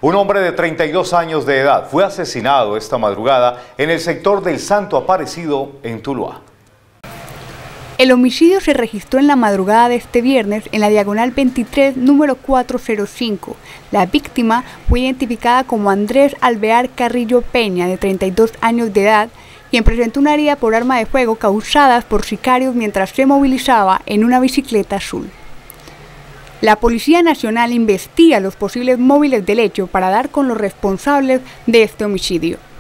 Un hombre de 32 años de edad fue asesinado esta madrugada en el sector del Santo Aparecido en Tuluá. El homicidio se registró en la madrugada de este viernes en la diagonal 23, número 405. La víctima fue identificada como Andrés Alvear Carrillo Peña, de 32 años de edad, quien presentó una herida por arma de fuego causadas por sicarios mientras se movilizaba en una bicicleta azul. La Policía Nacional investiga los posibles móviles del hecho para dar con los responsables de este homicidio.